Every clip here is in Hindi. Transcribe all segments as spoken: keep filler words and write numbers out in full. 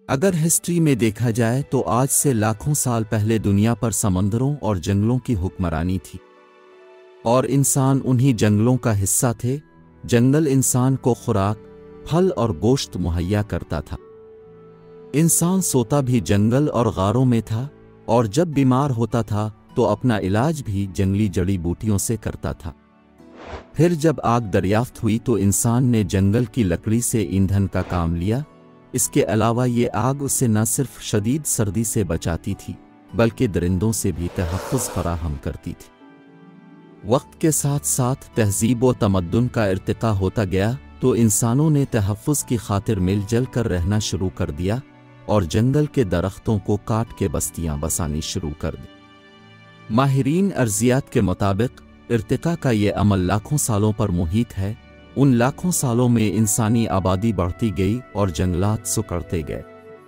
अगर हिस्ट्री में देखा जाए तो आज से लाखों साल पहले दुनिया पर समंदरों और जंगलों की हुक्मरानी थी और इंसान उन्हीं जंगलों का हिस्सा थे। जंगल इंसान को खुराक, फल और गोश्त मुहैया करता था। इंसान सोता भी जंगल और गारों में था और जब बीमार होता था तो अपना इलाज भी जंगली जड़ी बूटियों से करता था। फिर जब आग दरियाफ्त हुई तो इंसान ने जंगल की लकड़ी से ईंधन का काम लिया। इसके अलावा ये आग उसे न सिर्फ शदीद सर्दी से बचाती थी बल्कि दरिंदों से भी तहफ़्फ़ुज़ फराहम करती थी। वक्त के साथ साथ तहज़ीब व तमद्दुन का इर्तिक़ा होता गया तो इंसानों ने तहफ़्फ़ुज़ की खातिर मिलजुल कर रहना शुरू कर दिया और जंगल के दरख्तों को काट के बस्तियां बसानी शुरू कर दी। माहिरीन अर्ज़ियात के मुताबिक इर्तिक़ा का ये अमल लाखों सालों पर मुहित है। उन लाखों सालों में इंसानी आबादी बढ़ती गई और जंगलात सुकड़ते गए।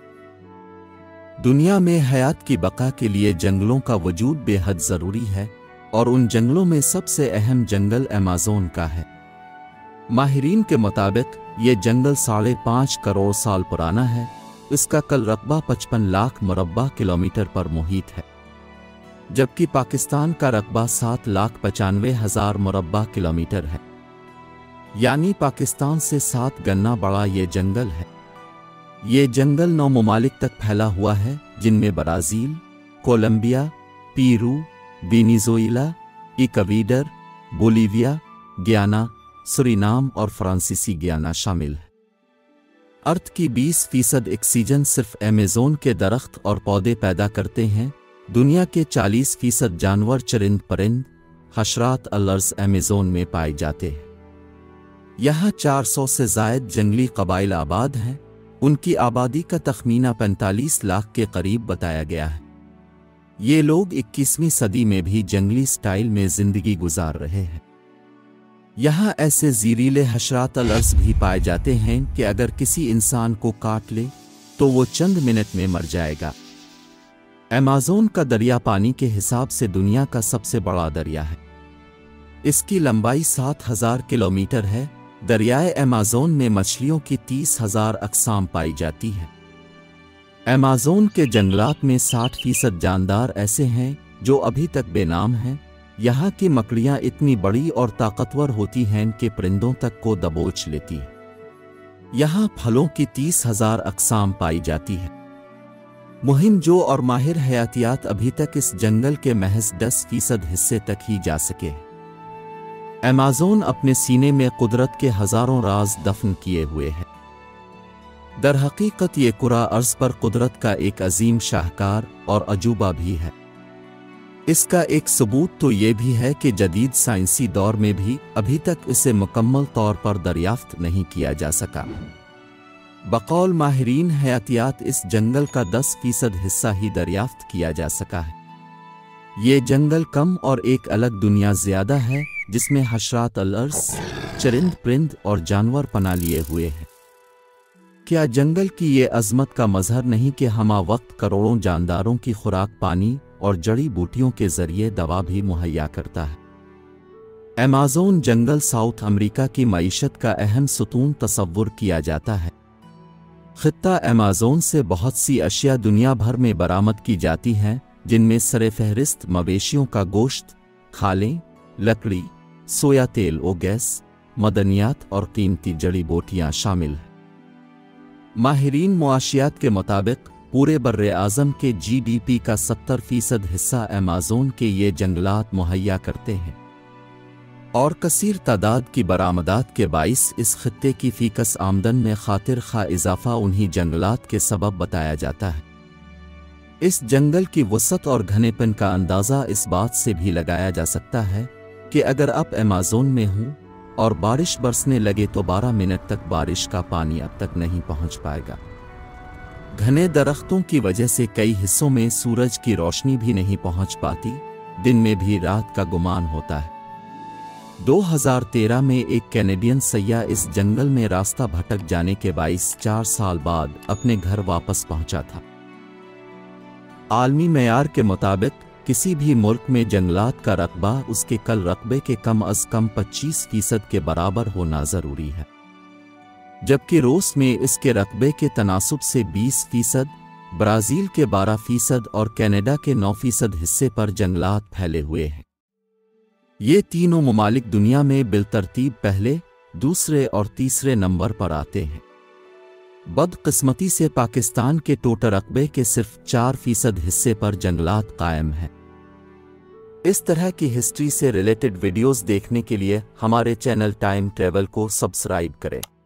दुनिया में हयात की बका के लिए जंगलों का वजूद बेहद ज़रूरी है और उन जंगलों में सबसे अहम जंगल अमेज़न का है। माहिरीन के मुताबिक ये जंगल साढ़े पाँच करोड़ साल पुराना है। इसका कल रकबा पचपन लाख मुरब्बा किलोमीटर पर मुहित है, जबकि पाकिस्तान का रकबा सात लाख पचानवे हजार मुरब्बा किलोमीटर है, यानी पाकिस्तान से सात गन्ना बड़ा ये जंगल है। ये जंगल नौ ममालिक तक फैला हुआ है, जिनमें Brazil, Colombia, Peru, Venezuela, Ecuador, Bolivia, Guyana, Suriname और फ्रांसीसी गियाना शामिल है। अर्थ की बीस फीसद ऑक्सीजन सिर्फ अमेज़न के दरख्त और पौधे पैदा करते हैं। दुनिया के चालीस फीसद जानवर, चरिंद परिंद, हशरात अलर्स अमेज़न में पाए जाते हैं। यहाँ चार सौ से ज़ायद जंगली कबाइल आबाद हैं। उनकी आबादी का तखमीना पैंतालीस लाख के करीब बताया गया है। ये लोग इक्कीसवीं सदी में भी जंगली स्टाइल में ज़िंदगी गुजार रहे हैं। यहाँ ऐसे ज़ीरीले हशरात अलर्स भी पाए जाते हैं कि अगर किसी इंसान को काट ले तो वो चंद मिनट में मर जाएगा। अमेज़न का दरिया पानी के हिसाब से दुनिया का सबसे बड़ा दरिया है। इसकी लंबाई सात हजार किलोमीटर है। दरियाए अमेज़न में मछलियों की तीस हजार अक़साम पाई जाती है। अमेज़न के जंगलात में साठ फीसद जानदार ऐसे हैं जो अभी तक बेनाम हैं। यहाँ की मकड़ियाँ इतनी बड़ी और ताकतवर होती हैं कि परिंदों तक को दबोच लेती है। यहाँ फलों की तीस हजार अक़साम पाई जाती है। मुहिम जो और माहिर हयातियात अभी तक इस जंगल के महज दस फीसद हिस्से तक ही जा सके। अमेज़न अपने सीने में कुदरत के हजारों राज दफन किए हुए है। दरहकीकत ये कुरा अर्ज़ पर कुदरत का एक अजीम शाहकार और अजूबा भी है। इसका एक सबूत तो ये भी है कि जदीद साइंसी दौर में भी अभी तक इसे मुकम्मल तौर पर दरियाफ्त नहीं किया जा सका। बकौल माहिरीन हयातियात इस जंगल का दस फीसद हिस्सा ही दरियाफ्त किया जा सका है। ये जंगल कम और एक अलग दुनिया ज़्यादा है जिसमें हशरात अलर्स, चरिंद परिंद और जानवर पनाह लिए हुए हैं। क्या जंगल की ये अज़मत का मज़हर नहीं कि हमा वक्त करोड़ों जानदारों की खुराक पानी और जड़ी बूटियों के ज़रिए दवा भी मुहैया करता है। अमेज़न जंगल साउथ अमेरिका की मईशत का अहम सुतून तसव्वुर किया जाता है। ख़ित्ता अमेज़न से बहुत सी अशिया दुनिया भर में बरामद की जाती हैं, जिनमें सरे-फ़हरिस्त मवेशियों का गोश्त, खालें, लकड़ी, सोया तेल और गैस, मदनियात और कीमती जड़ी बूटियाँ शामिल हैं। माहिरीन मुआशियात के मुताबिक पूरे बर्रे आज़म के जी डी पी का सत्तर फीसद हिस्सा अमेज़न के ये जंगलात मुहैया करते हैं और कसीर तादाद की बरामदात के बाइस इस खित्ते की फ़ीकस आमदन में खातिर खा इजाफ़ा उन्हीं जंगलात के सबब बताया जाता है। इस जंगल की वसअत और घनेपन का अंदाज़ा इस बात से भी लगाया जा सकता है कि अगर आप अमेज़न में हूँ और बारिश बरसने लगे तो बारह मिनट तक बारिश का पानी अब तक नहीं पहुँच पाएगा। घने दरख्तों की वजह से कई हिस्सों में सूरज की रोशनी भी नहीं पहुँच पाती। दिन में भी रात का गुमान होता है। दो हज़ार तेरह में एक कैनेडियन सैयाह इस जंगल में रास्ता भटक जाने के बाईस चार साल बाद अपने घर वापस पहुंचा था। आलमी मेयार के मुताबिक किसी भी मुल्क में जंगलात का रकबा उसके कल रकबे के कम अज़ कम पच्चीस फीसद के बराबर होना ज़रूरी है। जबकि रूस में इसके रकबे के तनासुब से बीस फीसद, ब्राज़ील के बारह फीसद और कनाडा के नौ फीसद हिस्से पर जंगलात फैले हुए हैं। ये तीनों ममालिक दुनिया में बिलतरतीब पहले, दूसरे और तीसरे नंबर पर आते हैं। बदकिस्मती से पाकिस्तान के टोटल रकबे के सिर्फ चार फीसद हिस्से पर जंगलात कायम हैं। इस तरह की हिस्ट्री से रिलेटेड वीडियोस देखने के लिए हमारे चैनल टाइम ट्रेवल को सब्सक्राइब करें।